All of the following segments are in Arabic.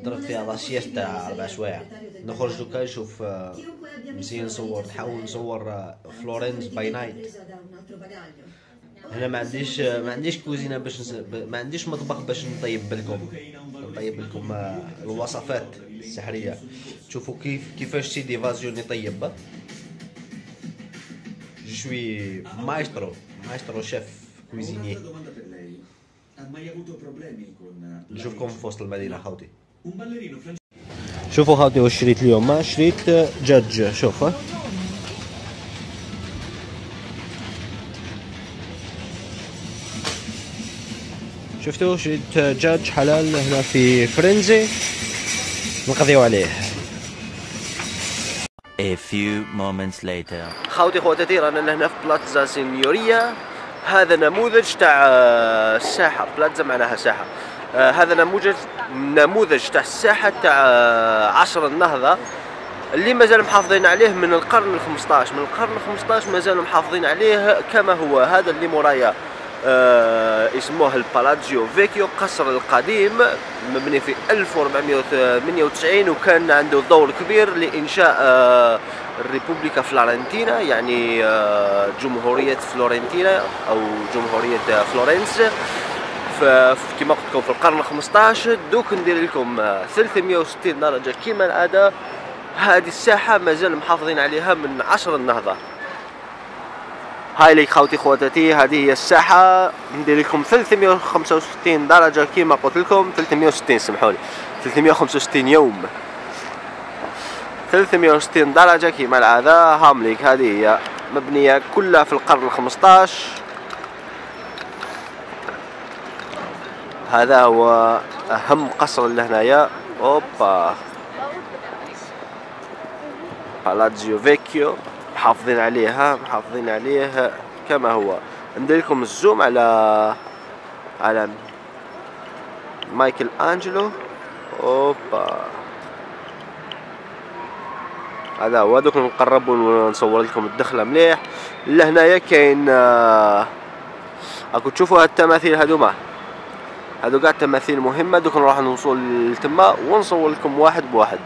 ضربت فيها لاسياس تاع 4 سوايع. نخرج دوكا نشوف نسيي نصور، نحاول نصور فلورنس باي نايت. هنا ما عنديش كوزينه باش ما عنديش مطبخ باش نطيب لكم الوصفات السحريه. تشوفوا كيفاش سيدي فازيون يطيب. جو سوي مايسترو شيف كوزيني. نشوفكم في وسط المدينه خاوتي. شوفوا خاوتي واش شريت اليوم. شريت دجاج. شوف شفتوا شريت دجاج حلال هنا في فرنزي نقضيو عليه. A few moments later. خاوتي خواتاتي رانا هنا في بلاتزا سينيوريا. هذا نموذج تاع الساحة. بلاتزا معناها ساحة. هذا نموذج تاع الساحة تاع عصر النهضة اللي مازال محافظين عليه من القرن الخمسطاش. من القرن الخمسطاش مازالوا محافظين عليه كما هو. هذا اللي مورايا اسمه البالازيو فيكيو، قصر القديم مبني في 1498 وكان عنده دور كبير لإنشاء الريبوبليكا فلورنتينا، يعني جمهورية فلورنتينا أو جمهورية فلورنس. كما قلت لكم في القرن ال15. دوك ندير لكم 360 درجة كما العادة. هذه الساحة مازال محافظين عليها من عصر النهضة. هاي ليك خوتي خواتاتي، هذه هي الساحة. ندير لكم 365 درجة كما قلت لكم. 360 سمحولي، 365 يوم، 360 درجة كما العادة. هامليك هذه هي مبنية كلها في القرن ال15. هذا هو أهم قصر لهنايا. أوبا بالازيو فيكيو، محافظين عليه كما هو. ندير لكم الزوم على مايكل أنجلو. أوبا هذا هو. دوك نقرب ونصور لكم الدخله مليح. لهنايا كاين راكم تشوفوا هاد التماثيل هادو كاع تماثيل مهمه. دوك نروح نوصل لتما ونصور لكم واحد بواحد.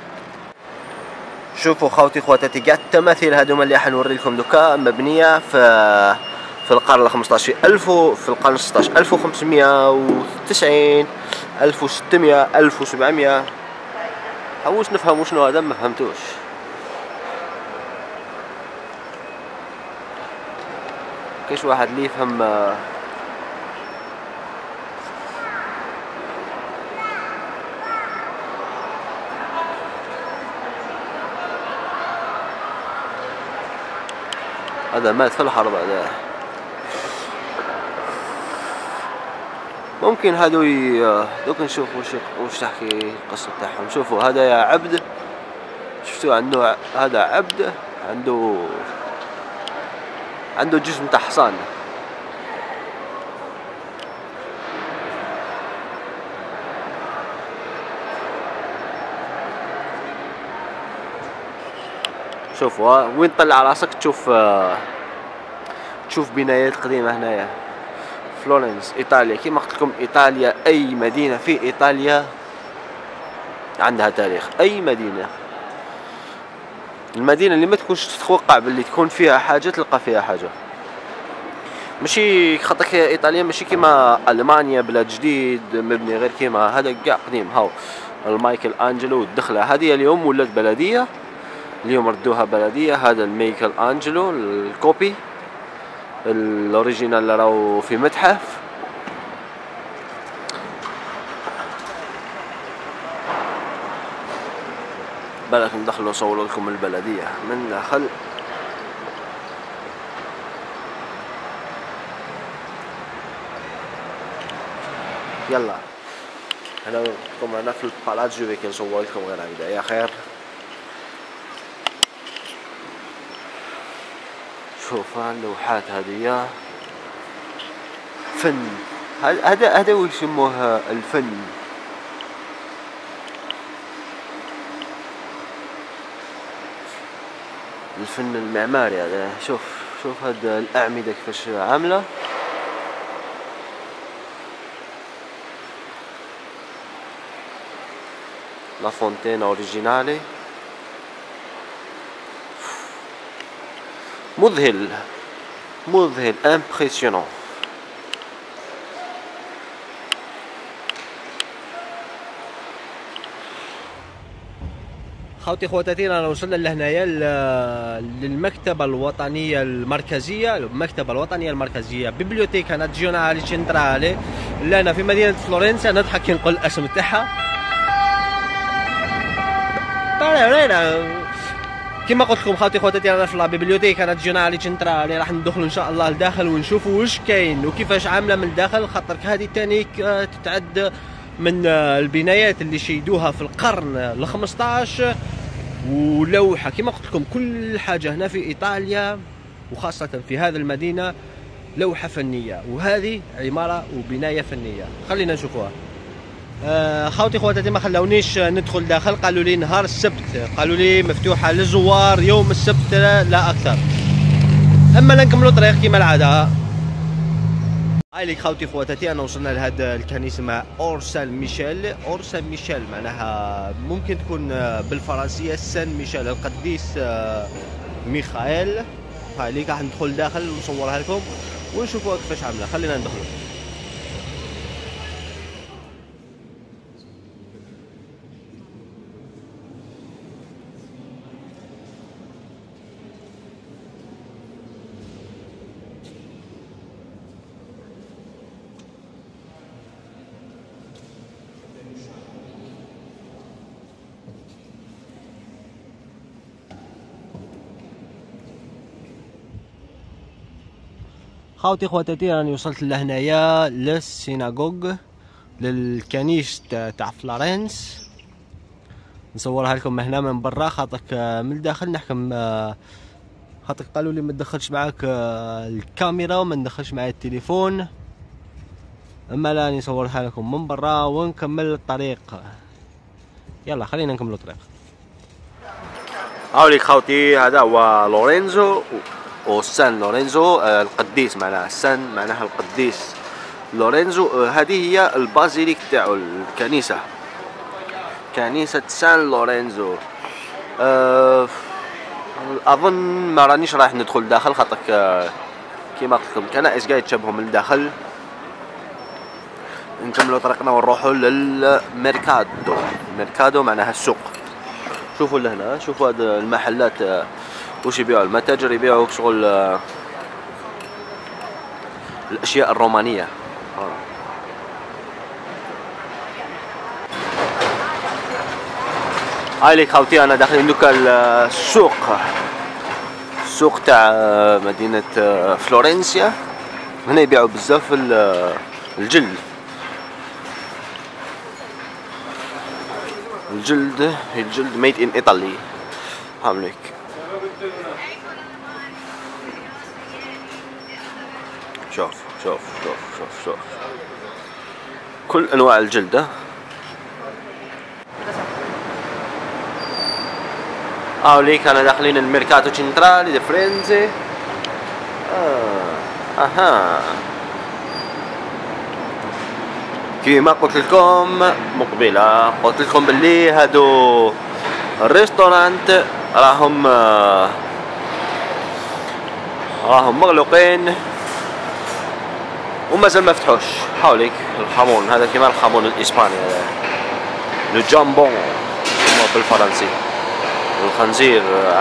شوفوا خوتي خواتاتي كاع التماثيل هادوما اللي حنوري لكم دوكا مبنيه في القرن ال15 في القرن ال16 1590 1600 1700. حوس نفهموا شنو هذا، ما فهمتوش. كاش واحد اللي يفهم. هذا مات في الحرب. هذا ممكن هادو دوك نشوف واش تحكي القصة تاعهم. شوفوا هذا يا عبد، شفتوا عنده هذا عبد عنده جسم تاع حصان. شوفوا وين طلع راسك تشوف بنايات قديمة هنايا. فلورنس إيطاليا. كما قلت لكم إيطاليا، أي مدينة في إيطاليا عندها تاريخ. أي مدينة، المدينة اللي ما تكونش تتوقع باللي تكون فيها حاجة تلقى فيها حاجة. ماشي خاطر إيطاليا ماشي كيما ألمانيا بلاد جديد مبني غير كيما هذا كاع قديم. هاو المايكل أنجلو الدخلة هذه اليوم ولات بلدية، اليوم ردوها بلدية. هذا المايكل أنجلو الكوبي الأوريجينال راهو في متحف. بالك ندخلوا نصوروا لكم البلدية من داخل. يلا هنا نكون معنا في البالازيو فيكيو نصور لكم غير هكذا يا خير. شوف اللوحات هذه فن. هذا ويسموه الفن. الفن المعماري هذا. شوف هاد الأعمدة كيفاش عاملة. لا فونتين اوريجينالي. مذهل مذهل امبرسيونون. خوتي خواتاتي رانا وصلنا لهنايا للمكتبة الوطنية المركزية، بيبليوتيكا نازيونالي سنترالي اللي أنا في مدينة فلورنسا. نضحك كي نقول الاسم تاعها. كما قلت لكم خوتي خواتاتي رانا في لا بيبليوتيكا نازيونالي سنترالي. راح ندخلوا ان شاء الله لداخل ونشوفوا واش كاين وكيفاش عامله من الداخل، خاطر هذه تاني تتعد من البنايات اللي شيدوها في القرن ال15، ولوحة كما قلت لكم كل حاجة هنا في إيطاليا وخاصة في هذه المدينة لوحة فنية، وهذه عمارة وبناية فنية. خلينا نشوفوها. خوتي خواتاتي ما خلونيش ندخل داخل، قالوا لي نهار السبت، قالوا لي مفتوحة للزوار يوم السبت لا أكثر. أما نكملوا طريق كما العادة. هاي ليك خوتي خواتاتي انا وصلنا لهذا الكنيسه اسمها اورسان ميشيل، معناها ممكن تكون بالفرنسيه سان ميشيل، القديس ميخائيل. هاي ليك راح ندخل داخل ونصورها لكم ونشوفوها كيفاش عامله. خلينا ندخل. خوتي خواتاتي راني وصلت لهنايا للسيناغوغ، للكنيسة تاع فلورنس. نصورها لكم هنا من برا، خاطر من الداخل نحكم، خاطر قالوا لي ما تدخلش معاك الكاميرا وما ندخلش معايا التليفون. اما لا نصورها لكم من برا ونكمل الطريق. يلا خلينا نكمل الطريق. هاوليك خوتي هذا هو لورينزو وسان لورينزو، القديس معناها سان معناها القديس لورينزو. هذه هي البازيليك تاعو الكنيسة، كنيسة سان لورينزو. اظن ما رانيش رايح ندخل داخل، خاطر كيما قلت لكم كنائس قاعد تشبهوا من الداخل. نكملوا طريقنا ونروحوا للميركادو. الميركادو معناها السوق. شوفوا لهنا، شوفوا هاد المحلات وش يبيعوا، المتاجر يبيعوا شغل الاشياء الرومانيه. هاي ليك خوتي انا داخلين دوكا السوق تاع مدينه فلورنسيا. هنا يبيعوا بزاف الجلد ميد ان ايطالي. هامليك شوف شوف شوف شوف شوف كل انواع الجلد. هاوليك انا داخلين الميركاتو سنترالي دي فرنسي. اها كيما قلت لكم مقبله، قلت لكم باللي هادو الريستورانت راهم مغلوقين ومازال ما فتحوش. حاوليك الخمون هذا كيما الخمون الاسباني، هذا لو جامبون بالفرنسي، الخنزير.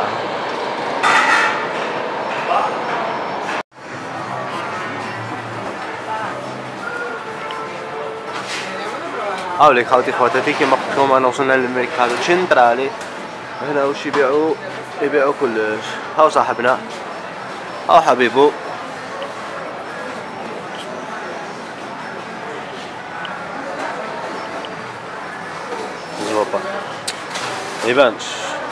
هاوليك خوتي خواتاتي كيما قلت لكم انا وصلنا للميركاتو سنترالي. هنا واش يبيعوا كلش. هاو صاحبنا، هاو حبيبو. زوبا ما يبانش،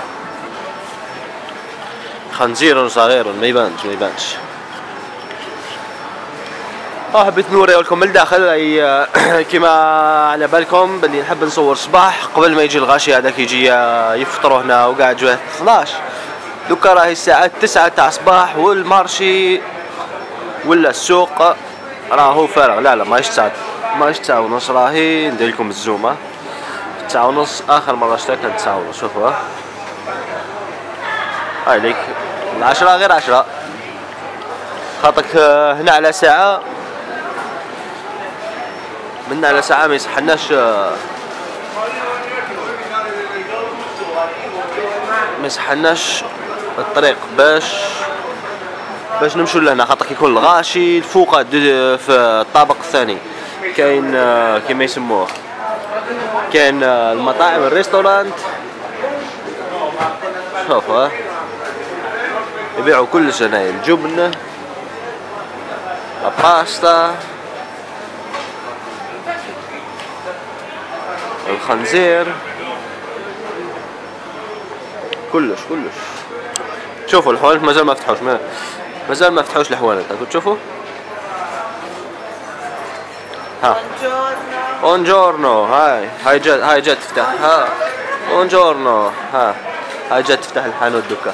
خنزير صغير ما يبانش. حبيت نوريو لكم من الداخل. كيما على بالكم باللي نحب نصور صباح قبل ما يجي الغاشي هذاك يجي يفطروا هنا، وقاعد جوه 12. دوكا راهي الساعة 9 تاع الصباح والمارشي ولا السوق راهو فارغ. لا ماهيش 9 ونص، راهي ندير لكم الزومة 9:30. اخر مره شتا كانت 9:30. شوفوا هاي ليك 10 غير 10 خاطرك هنا على ساعه، منا على ساعه ما يصحناش الطريق باش نمشوا لهنا، خاطر كيكون الغاشي الفوق في الطابق الثاني كاين كيما يسموه، كاين المطاعم الريستورانت. شوف يبيعوا كلش هنايا، الجبن، الباستا، الخنزير، كلش. شوفوا الحوانت مازال ما فتحوش الحوانت. راكم تشوفوا ها بونجورنو. هاي جات تفتح. بونجورنو. هاي جات تفتح الحانوت دوكا.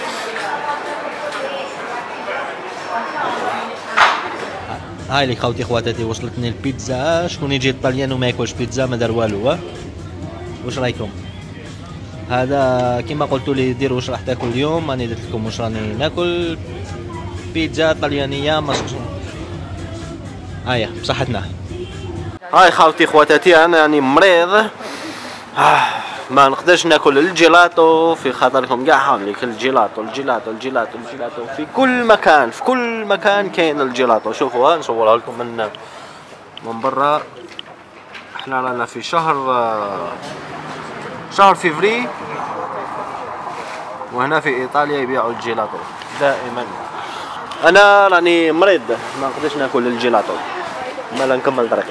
هاي لي خوتي خواتاتي وصلتني البيتزا. شكون يجي الطليان وما ياكلش بيتزا ما دار والو. واش رايكم؟ هذا كما قلتوا لي ديروا واش راح تاكل اليوم، راني درت لكم واش راني ناكل. بيتزا طليانيه مصوصه. هيا بصحتنا. هاي خاوتي خواتاتي انا يعني مريض، ما نقدرش ناكل الجيلاتو في خاطركم كاع حامليك الجيلاتو في كل مكان كاين الجيلاتو. شوفوا نصورها لكم من برا. احنا رانا في شهر فيفري، وهنا في ايطاليا يبيعوا الجيلاتو دائما. انا راني مريض ما نقدرش ناكل الجيلاتو. مالا نكمل طريقي.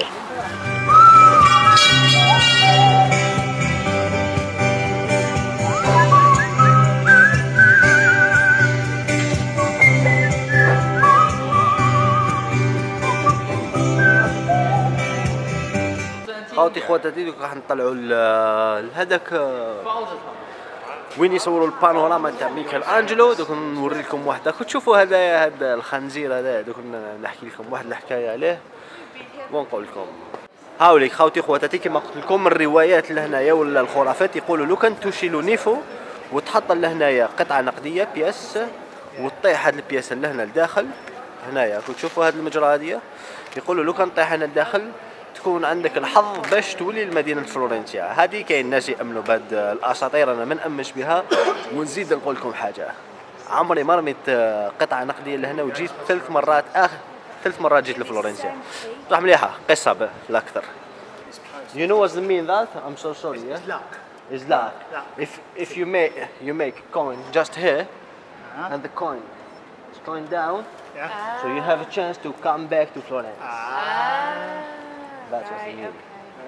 خواتي خواتاتي دوك راح نطلعوا لهذاك وين يصوروا البانوراما تاع ميكل انجلو. دوك نوري لكم واحد. راكم تشوفوا هذا الخنزير هذا، دوك نحكي لكم واحد الحكايه عليه ونقول لكم. هاوليك خواتي خواتاتي كما قلت لكم الروايات لهنايا ولا الخرافات يقولوا لو كان تشيلوا نيفو وتحط لهنايا قطعه نقديه بياس وتطيح هاد البياس لهنا لداخل. هنايا راكم تشوفوا هاد المجرى هذه، يقولوا لو كان طيح هنا لداخل تكون عندك الحظ باش تولي لمدينة فلورنسيا. هذه كاين ناس يأمنوا بهاد الأساطير، أنا ما نأمنش بها. ونزيد نقول لكم حاجة، عمري ما رميت قطعة نقدية لهنا وجيت 3 مرات. 3 مرات جيت لفلورنسيا. صح مليحة قصة الأكثر. You know what's the mean that? I'm so sorry. Yeah? It's luck. It's luck. If you make coin just here, and the coin is going down, so you have a chance to come back to Florence. That's what's the mean.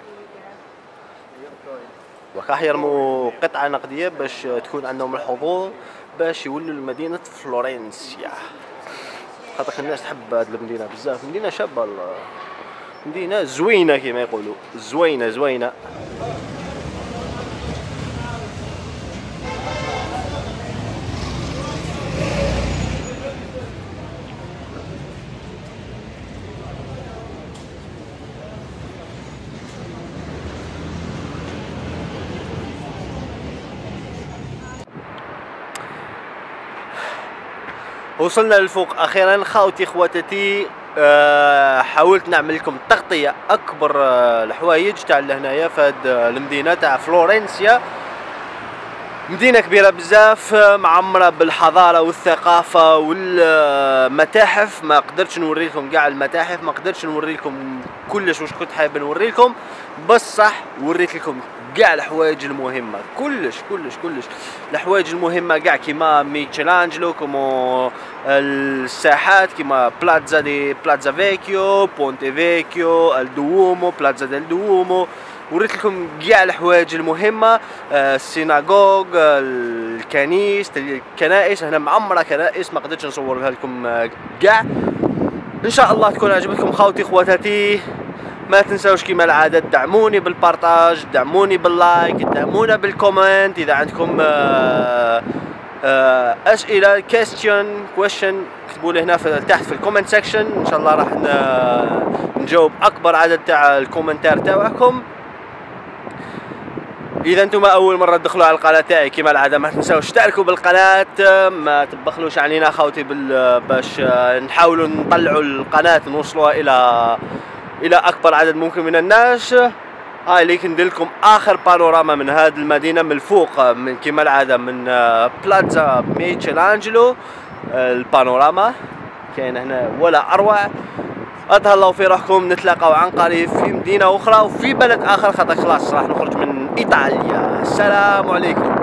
وكاح يرموا قطعة نقدية باش تكون عندهم الحضور باش يولوا لمدينة فلورنسيا. خاطر الناس تحب هاد المدينة بزاف، مدينة شابة، مدينة زوينة كما يقولوا، زوينة. وصلنا للفوق اخيرا خاوتي خواتاتي. حاولت نعمل لكم تغطيه اكبر الحوايج تاع لهنايا في هاد المدينه تاع فلورنسيا. مدينه كبيره بزاف معمره بالحضاره والثقافه والمتاحف. ما قدرتش نوري لكم كاع المتاحف، ما قدرتش نوري لكم كلش واش كنت حابب نوري لكم، بصح وريت لكم كاع الحوايج المهمه، كلش الحوايج المهمه كاع كيما ميكелانجلو، كيما الساحات كيما بلازا فيكيو، بونتي فيكيو، الدوومو، بلازا ديل دوومو. وريت لكم كاع الحوايج المهمه، السيناغوغ، الكنائس. هنا معمره كنائس ما قدرتش نصورها لكم كاع. ان شاء الله تكون عجبتكم خاوتي خواتاتي. ما تنساوش كيما العادة دعموني بالبارطاج، دعموني باللايك، دعمونا بالكومنت. إذا عندكم أسئلة question اكتبوا لي هنا تحت في الكومنت سيكشن. إن شاء الله راح نجاوب أكبر عدد تاع الكومنتار تاعكم. اذا انتم اول مره تدخلوا على القناه تاعي كما العاده ما تنساوش تشتركوا بالقناه، ما تبخلوش علينا خوتي باش نحاولوا نطلعوا القناه نوصلوها الى اكبر عدد ممكن من الناس. هاي ليك ندير لكم اخر بانوراما من هذه المدينه من الفوق، من كما العاده من بلازا ميتشيلانجلو. البانوراما كاين هنا ولا اروع. اتهلاو في روحكم، نتلاقاو عن قريب في مدينه اخرى وفي بلد اخر، خاطر خلاص راح نخرج من ايطاليا. السلام عليكم.